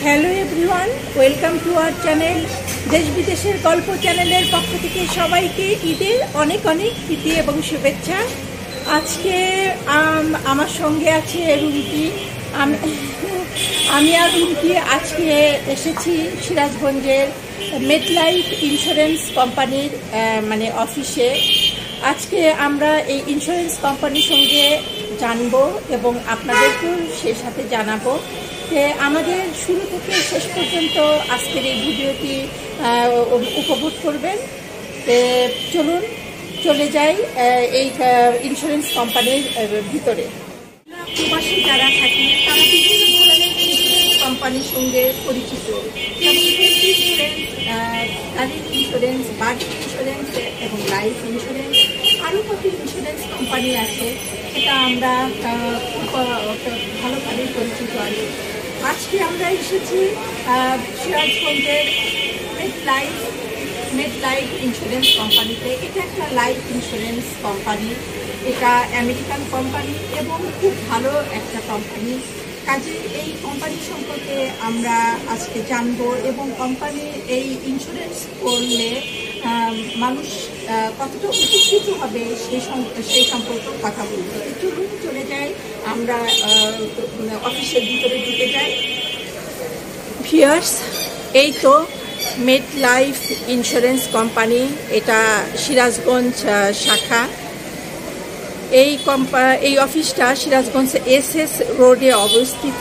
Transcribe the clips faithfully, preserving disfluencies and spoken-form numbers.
Hello everyone, welcome to our channel. দেশ বিদেশের গল্প চ্যানেলের পক্ষ থেকে সবাইকে ঈদের অনেক অনেক প্রীতি এবং শুভেচ্ছা। আজকে আমার সঙ্গে আছে রুমকি। আমি আর রুমকি আজকে এসেছি সিরাজগঞ্জের মেটলাইফ ইন্স্যুরেন্স কোম্পানির মানে অফিসে। আজকে আমরা এই ইন্স্যুরেন্স কোম্পানির সঙ্গে জানবো এবং আপনাদেরকেও সেই সাথে জানাবো যে আমাদের শুরু থেকে শেষ পর্যন্ত আজকের এই ভিডিওটি উপভোগ করবেন। চলুন চলে যাই এই ইন্স্যুরেন্স কোম্পানির ভিতরে। প্রবাসী যারা থাকি তারা বিভিন্ন ধরনের ইন্স্যুরেন্স কোম্পানির সঙ্গে পরিচিত, যেমন হেলথ ইন্স্যুরেন্স, গাড়ির ইন্স্যুরেন্স, বাড়ির ইন্স্যুরেন্স এবং লাইফ ইন্স্যুরেন্স, আরও কত ইন্স্যুরেন্স কোম্পানি আছে সেটা আমরা ভালোভাবে পরিচিত আছি। আজকে আমরা এসেছি সিরাজগঞ্জের মেটলাইফ মেটলাইফ ইন্স্যুরেন্স কোম্পানিতে। এটা একটা লাইফ ইন্স্যুরেন্স কোম্পানি, এটা আমেরিকান কোম্পানি এবং খুব ভালো একটা কোম্পানি। কাজে এই কোম্পানি সম্পর্কে আমরা আজকে জানবো এবং কোম্পানির এই ইন্স্যুরেন্স করলে মানুষ কতটা উপকৃত হবে সেই সেই সম্পর্কে কথা বলবো। চলুন চলে যাই, আমরা অফিসের ভিতরে ঢুকে যাই। ভিউয়ার্স, এই তো মেটলাইফ ইন্স্যুরেন্স কোম্পানি, এটা সিরাজগঞ্জ শাখা। এই কোম্পা এই অফিসটা সিরাজগঞ্জ এস এস রোডে অবস্থিত।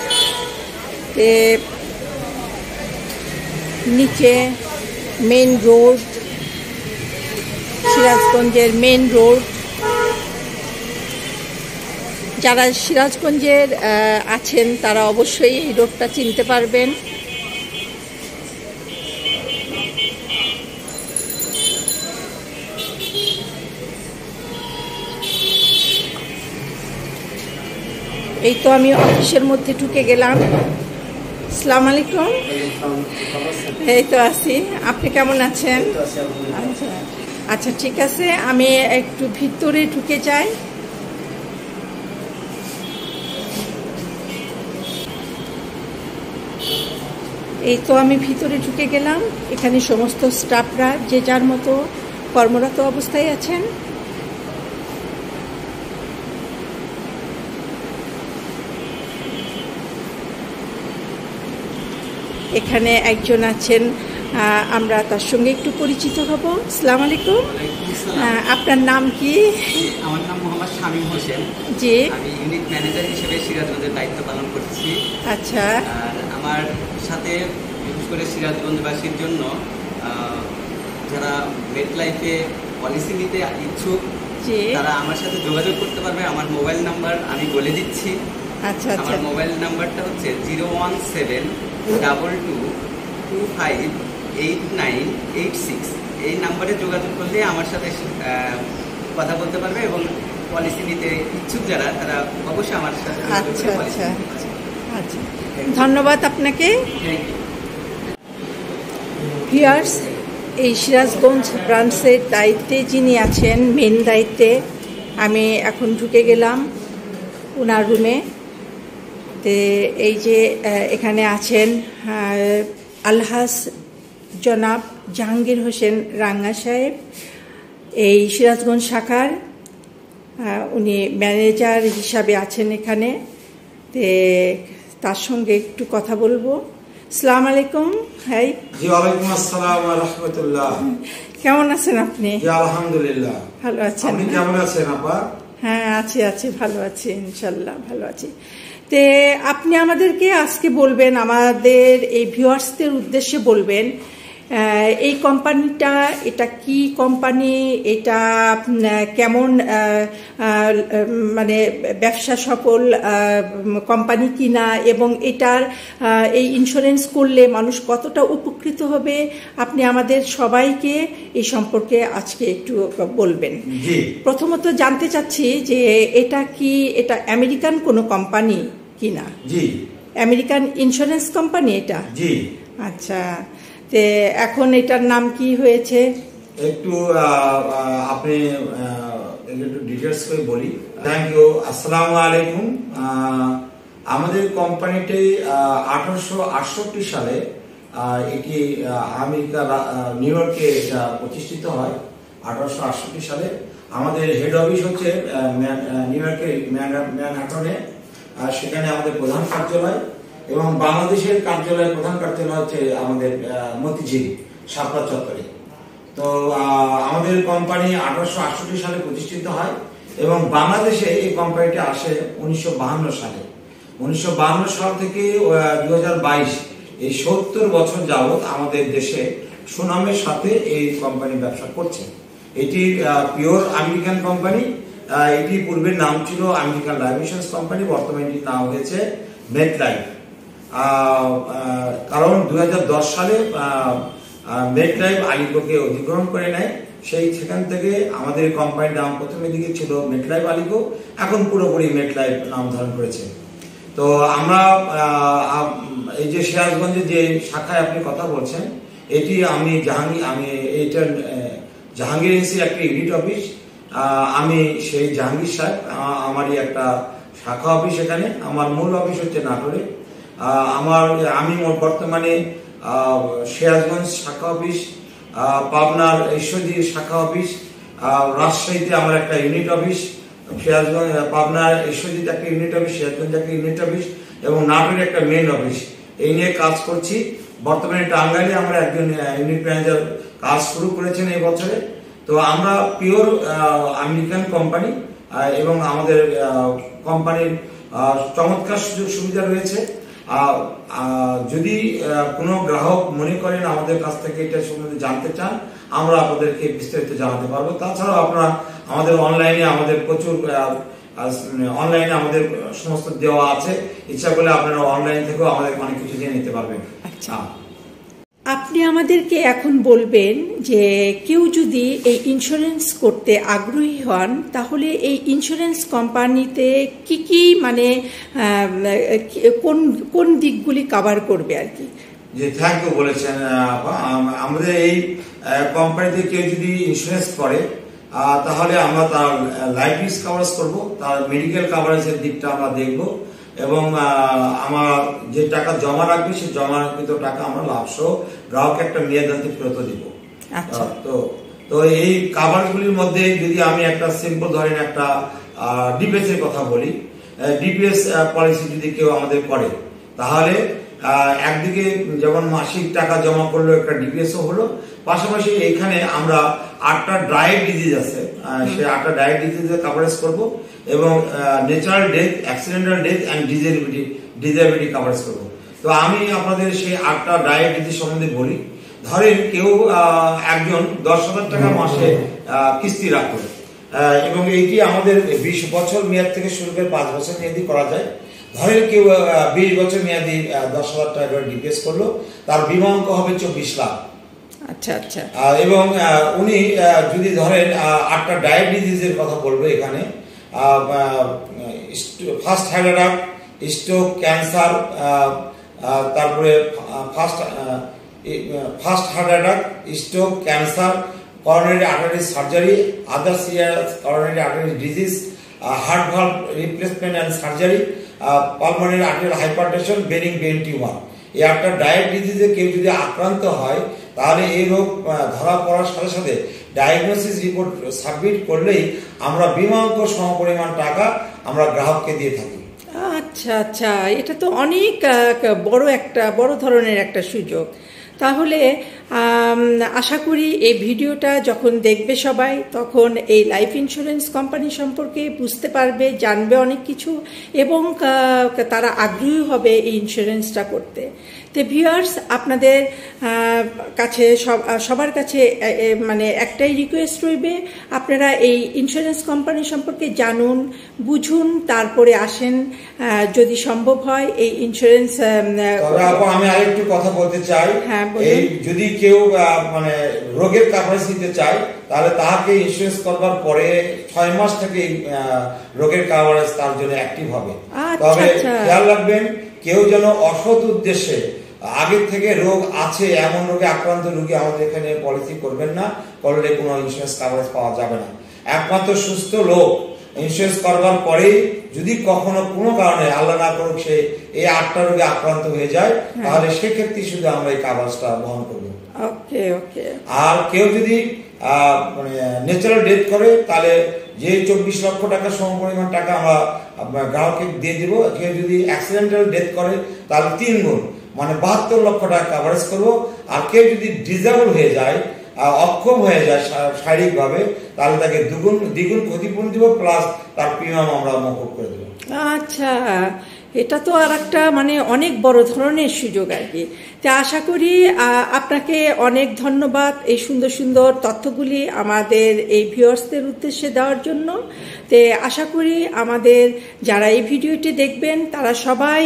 নিচে মেন রোড, সিরাজগঞ্জের মেন রোড। যারা সিরাজগঞ্জের আছেন তারা অবশ্যই এই রোডটা চিনতে পারবেন। এই তো আমি অফিসের মধ্যে ঢুকে গেলাম। আসসালামু আলাইকুম। এই তো আছি, আপনি কেমন আছেন? আচ্ছা আচ্ছা ঠিক আছে, আমি একটু ভিতরে ঢুকে যাই। এই তো আমি ভিতরে ঢুকে গেলাম। এখানে সমস্ত স্টাফরা যে যার মতো কর্মরত অবস্থায় আছেন। এখানে একজন আছেন, আমরা তার সঙ্গে একটু পরিচিত হব। আসসালামু আলাইকুম, আপনার নাম কি? আমার নাম মোহাম্মদ শামীম হোসেন। জি, আমি ইউনিট ম্যানেজার হিসেবে সিরাজগঞ্জের দায়িত্ব পালন করছি। আচ্ছা। আর আমার সাথে বিশেষ করে সিরাজগঞ্জবাসীর জন্য যারা মেটলাইফে পলিসি নিতে ইচ্ছুক তারা আমার সাথে যোগাযোগ করতে পারবে। আমার মোবাইল নাম্বার আমি বলে দিচ্ছি। আচ্ছা আচ্ছা। আমার মোবাইল নাম্বারটা হচ্ছে zero one seven double two two five eight nine eight six. এই নাম্বারে যোগাযোগ করলে আমার সাথে কথা বলতে পারবে এবং পলিসি নিতে ইচ্ছুক যারা তারা অবশ্যই আমার সাথে। আচ্ছা আচ্ছা আচ্ছা, ধন্যবাদ আপনাকে। ভিউয়ার্স, এই সিরাজগঞ্জ ব্রাঞ্চের দায়িত্বে যিনি আছেন, মেন দায়িত্বে, আমি এখন ঢুকে গেলাম ওনার রুমে। তো এই যে এখানে আছেন আলহাজ জনাব জাহাঙ্গীর হোসেন রাঙ্গা সাহেব, এই সিরাজগঞ্জ শাখার উনি ম্যানেজার হিসাবে আছেন এখানে। তে তার সঙ্গে একটু কথা বলবো। আসসালামু আলাইকুম। হাই। জি, ওয়ালাইকুম আসসালাম ওয়া রাহমাতুল্লাহ। কেমন আছেন আপনি? জি, আলহামদুলিল্লাহ। ভালো আছেন? আপনি কেমন আছেন আপা? হ্যাঁ আছি আছি ভালো আছি, ইনশাল্লাহ ভালো আছি। তে আপনি আমাদেরকে আজকে বলবেন, আমাদের এই ভিউয়ার্সদের উদ্দেশ্যে বলবেন এই কোম্পানিটা, এটা কি কোম্পানি, এটা কেমন মানে ব্যবসা সফল কোম্পানি কিনা, এবং এটার এই ইন্স্যুরেন্স করলে মানুষ কতটা উপকৃত হবে, আপনি আমাদের সবাইকে এই সম্পর্কে আজকে একটু বলবেন। প্রথমত জানতে চাচ্ছি যে এটা কি, এটা আমেরিকান কোনো কোম্পানি কিনা? জি, আমেরিকান ইন্স্যুরেন্স কোম্পানি এটা। জি, আচ্ছা। তে এখন এটার নাম কি হয়েছে? একটু আপনি একটু ডিটেইলস করে বলি। Thank you. আসসালামু আলাইকুম। আমাদের কোম্পানিটি আঠারোশো আটষট্টি সালে আহ, এটি আহ, আমেরিকা আহ, নিউ ইয়র্কে এটা প্রতিষ্ঠিত হয়। আঠারোশো আটষট্টি সালে আমাদের হেড অফিস হচ্ছে আহ, ম্যান- আহ, নিউ ইয়র্কের ম্যান- ম্যানহাটনে। আহ, সেখানে আমাদের প্রধান কার্যালয়, এবং বাংলাদেশের কার্যালয় প্রধান কার্যালয় হচ্ছে আমাদের আহ, মতিঝিল শাপলা চত্বরে। তো আহ, আমাদের কোম্পানি আঠারোশো আটষট্টি সালে প্রতিষ্ঠিত হয় এবং বাংলাদেশে এই কোম্পানিটি আসে উনিশশো বাহান্ন সালে। উনিশশো বাহান্ন সাল থেকে দুই হাজার বাইশ এই সত্তর বছর যাবৎ আমাদের দেশে সুনামের সাথে এই কোম্পানি ব্যবসা করছে। এটি পিওর আমেরিকান কোম্পানি। এটি পূর্বের নাম ছিল আমেরিকান লাইফ ইন্স্যুরেন্স কোম্পানি, বর্তমানে এটির নাম হয়েছে মেট লাইফ। কারণ দুই হাজার দশ সালে মেট লাইফ আলিকোকে অধিগ্রহণ করে নেয়। সেই সেখান থেকে আমাদের কোম্পানির নাম প্রথমে দিকে ছিল মেট লাইফ আলিকো, এখন পুরোপুরি মেট লাইফ নাম ধারণ করেছে। তো আমরা আহ, এই যে সিরাজগঞ্জে যে শাখায় আপনি কথা বলছেন, এটি আমি জাহাঙ্গীর আমি এইটা আহ, জাহাঙ্গীর এনসির একটা ইউনিট অফিস। আহ, আমি সেই জাহাঙ্গীর সাহেব, আহ, আমারই একটা শাখা অফিস এখানে। আমার মূল অফিস হচ্ছে নাটোরে। আহ, আমার আমি মোট বর্তমানে আহ, সিরাজগঞ্জ শাখা অফিস, আহ, পাবনার ঈশ্বরদীর শাখা অফিস, আহ, রাজশাহীতে আমার একটা ইউনিট অফিস, সিরাজগঞ্জ পাবনার ঈশ্বরদীতে একটা ইউনিট অফিস, সিরাজগঞ্জ একটা ইউনিট অফিস এবং নাটোরে একটা মেইন অফিস, এই নিয়ে কাজ করছি। বর্তমানে টাঙ্গাইলে আমরা একজন ইউনিট ম্যানেজার কাজ শুরু করেছেন এই বছরে। তো আমরা পিওর আমেরিকান কোম্পানি এবং আমাদের কোম্পানির চমৎকার সুযোগ সুবিধা রয়েছে। যদি কোনো গ্রাহক মনে করেন আমাদের কাছ থেকে এটা সম্বন্ধে জানতে চান, আমরা আপনাদেরকে বিস্তারিত জানাতে পারবো। তাছাড়াও আপনারা আমাদের অনলাইনে আমাদের প্রচুর অনলাইনে আমাদের সমস্ত দেওয়া আছে, ইচ্ছা করলে আপনারা অনলাইন থেকেও আমাদের অনেক কিছু জেনে নিতে পারবেন। আচ্ছা, আপনি আমাদেরকে এখন বলবেন যে কেউ যদি এই ইন্স্যুরেন্স করতে আগ্রহী হন, তাহলে এই ইন্স্যুরেন্স কোম্পানিতে কি কি মানে কোন কোন দিকগুলি কভার করবে আর কি? যে থ্যাংক ইউ বলেছেন। আমাদের এই কোম্পানিতে কেউ যদি ইন্স্যুরেন্স করে তাহলে আমরা তার লাইফ রিস্ক কভারেজ করবো, তার মেডিকেল কভারেজের দিকটা আমরা দেখব, এবং আমার যে টাকা জমা রাখবে সেই জমাকৃত টাকা আমরা লাভ সহ গ্রাহককে একটা মেয়াদান্তে ফেরত দিব। তো তো এই কাভারগুলির মধ্যে যদি আমি একটা সিম্পল ধরেন একটা ডিপিএস এর কথা বলি, ডিপিএস পলিসি যদি কেউ আমাদের করে তাহলে একদিকে যেমন মাসিক টাকা জমা করলো, একটা ডিপিএসও হলো, পাশাপাশি এখানে আমরা আটটা ড্রাইভ ডিজিজ আছে, সেই আটটা ড্রাইভ ডিজিজের কভারেজ করব এবং natural death, accidental death and disability disability coverage করব। তো আমি আপনাদের সেই আটটা ড্রাইভ ডিজিজ সম্বন্ধে বলি। ধরেন কেউ একজন দশ হাজার টাকা মাসে কিস্তি রাখলো এবং এইটি আমাদের বিশ বছর মেয়াদ থেকে শুরু করে পাঁচ বছর মেয়াদি করা যায়। ধরেন কেউ বিশ বছর মেয়াদি দশ হাজার টাকা করে ডিপিএস করলো, তার বিমা অঙ্ক হবে চব্বিশ লাখ। আচ্ছা আচ্ছা। এবং উনি যদি ধরেন আটটা ডায়াবেটিসের কথা বলবো এখানে, first heart attack, stroke, cancer, তারপরে first first heart attack, stroke, cancer, coronary artery surgery, other serious coronary artery disease, heart valve replacement and surgery, pulmonary arterial hypertension, bearing brain tumour. এই একটা ডায়াবেটিসে কেউ যদি আক্রান্ত হয় তাহলে এই রোগ ধরা পড়ার সাথে সাথে ডায়াগনোসিস রিপোর্ট সাবমিট করলেই আমরা বিমা অঙ্ক সমপরিমাণ টাকা আমরা গ্রাহককে দিয়ে থাকি। আচ্ছা আচ্ছা, এটা তো অনেক বড় একটা বড় ধরনের একটা সুযোগ। তাহলে আশা করি এই ভিডিওটা যখন দেখবে সবাই, তখন এই লাইফ ইন্স্যুরেন্স কোম্পানি সম্পর্কে বুঝতে পারবে, জানবে অনেক কিছু, এবং তারা আগ্রহী হবে এই ইন্স্যুরেন্সটা করতে। তো ভিউয়ার্স, আপনাদের কাছে সবার কাছে মানে একটাই রিকোয়েস্ট রইবে, আপনারা এই ইন্স্যুরেন্স কোম্পানি সম্পর্কে জানুন, বুঝুন, তারপরে আসেন যদি সম্ভব হয় এই ইন্স্যুরেন্স। আমি আরেকটু কথা বলতে চাই। হ্যাঁ, এই যদি কেউ মানে রোগের কভারেজ নিতে চায় তাহলে তাকে ইন্স্যুরেন্স করবার পরে ছয় মাস থেকে রোগের কভারেজ তার জন্য অ্যাক্টিভ হবে। তবে খেয়াল রাখবেন, কেউ যেন অসৎ উদ্দেশ্যে আগের থেকে রোগ আছে এমন রোগে আক্রান্ত রোগী আমাদের এখানে পলিসি করবেন না, করলে কোনো ইন্স্যুরেন্স কভারেজ পাওয়া যাবে না। একমাত্র সুস্থ লোক ইন্স্যুরেন্স করবার পরে যদি কখনো কোনো কারণে আল্লাহ না করুক সে এই আটটা রোগে আক্রান্ত হয়ে যায়, তাহলে সেক্ষেত্রে শুধু আমরা এই কাভারেজটা বহন করবো। ওকে ওকে। আর কেউ যদি মানে ন্যাচারাল ডেথ করে, তাহলে যে চব্বিশ লক্ষ টাকা সমপরিমাণ টাকা আমরা গ্রাহককে দিয়ে দিব। কেউ যদি অ্যাক্সিডেন্টাল ডেথ করে তাহলে তিন গুণ মানে বাহাত্তর লক্ষ টাকা কাভারেজ করবো। আর কেউ যদি ডিসেবল হয়ে যায়, অক্ষম হয়ে যায় শারীরিকভাবে, তাহলে তাকে দুগুণ দ্বিগুণ ক্ষতিপূরণ দিব, প্লাস তার প্রিমিয়াম আমরা মকুব করে দেবো। আচ্ছা, এটা তো আর একটা মানে অনেক বড় ধরনের সুযোগ আর কি। তা আশা করি আপনাকে অনেক ধন্যবাদ এই সুন্দর সুন্দর তথ্যগুলি আমাদের এই ভিউয়ার্সদের উদ্দেশ্যে দেওয়ার জন্য। তে আশা করি আমাদের যারা এই ভিডিওটি দেখবেন তারা সবাই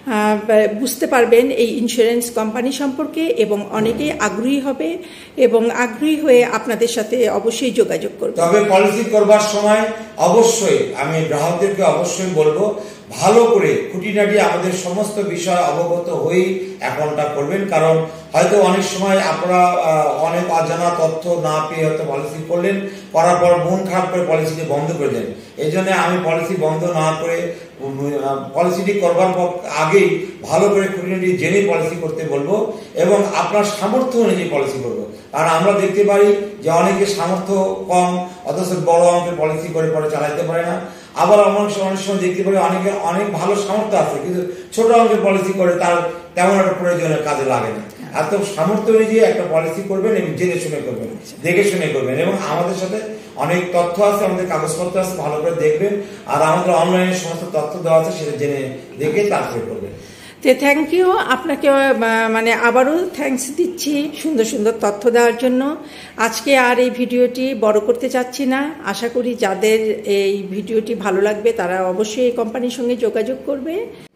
বুঝতে পারবেন এই ইন্স্যুরেন্স কোম্পানি সম্পর্কে এবং অনেকেই আগ্রহী হবে এবং আগ্রহী হয়ে আপনাদের সাথে অবশ্যই যোগাযোগ করবে। তবে পলিসি করবার সময় অবশ্যই আমি গ্রাহকদেরকে অবশ্যই বলবো, ভালো করে খুঁটিনাটি আমাদের সমস্ত বিষয় অবগত হয়েই অ্যাকাউন্টটা করবেন। কারণ হয়তো অনেক সময় আপনারা অনেক অজানা তথ্য না পেয়ে হয়তো পলিসি করলেন, করার পর মন খারাপ করে পলিসিটি বন্ধ করে দেন। এই জন্য আমি পলিসি বন্ধ না করে পলিসিটি করবার আগেই ভালো করে খুঁটিনাটি জেনে পলিসি করতে বলবো এবং আপনার সামর্থ্য অনুযায়ী পলিসি করবো। কারণ আমরা দেখতে পারি যে অনেকের সামর্থ্য কম, অথচ বড় অঙ্কের পলিসি করে পরে চালাইতে পারে না। আবার অনেক অনেক সময় দেখতে পারি অনেকের অনেক ভালো সামর্থ্য আছে, কিন্তু ছোট অঙ্কের পলিসি করে তার তেমন একটা প্রয়োজনের কাজে লাগে না। এত সামর্থ্য অনুযায়ী একটা পলিসি করবেন এবং জেনে শুনে করবেন, দেখে শুনে করবেন। এবং আমাদের সাথে অনেক তথ্য আছে, আমাদের কাগজপত্র আছে, ভালো করে দেখবেন। আর আমাদের অনলাইনে সমস্ত তথ্য দেওয়া আছে, সেটা জেনে দেখে তারপরে করবেন। তো থ্যাংক ইউ, আপনাকে মানে আবারও থ্যাঙ্কস দিচ্ছি সুন্দর সুন্দর তথ্য দেওয়ার জন্য। আজকে আর এই ভিডিওটি বড় করতে চাচ্ছি না। আশা করি যাদের এই ভিডিওটি ভালো লাগবে তারা অবশ্যই এই কোম্পানির সঙ্গে যোগাযোগ করবে।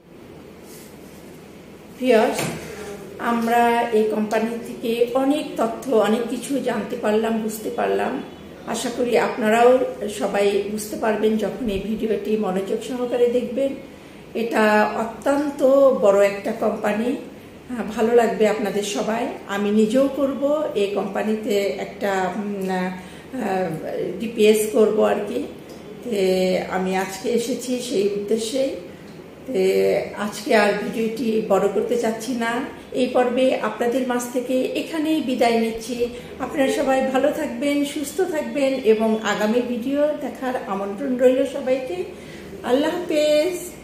ভিউয়ার্স, আমরা এই কোম্পানি থেকে অনেক তথ্য অনেক কিছু জানতে পারলাম, বুঝতে পারলাম। আশা করি আপনারাও সবাই বুঝতে পারবেন যখন এই ভিডিওটি মনোযোগ সহকারে দেখবেন। এটা অত্যন্ত বড় একটা কোম্পানি, ভালো লাগবে আপনাদের সবাই। আমি নিজেও করব এই কোম্পানিতে একটা ডিপিএস করব আর কি। আমি আজকে এসেছি সেই উদ্দেশ্যেই। আজকে আর ভিডিওটি বড় করতে চাচ্ছি না। এই পর্বে আপনাদের মাঝ থেকে এখানেই বিদায় নিচ্ছি। আপনারা সবাই ভালো থাকবেন, সুস্থ থাকবেন এবং আগামী ভিডিও দেখার আমন্ত্রণ রইল সবাইকে। আল্লাহ হাফেজ।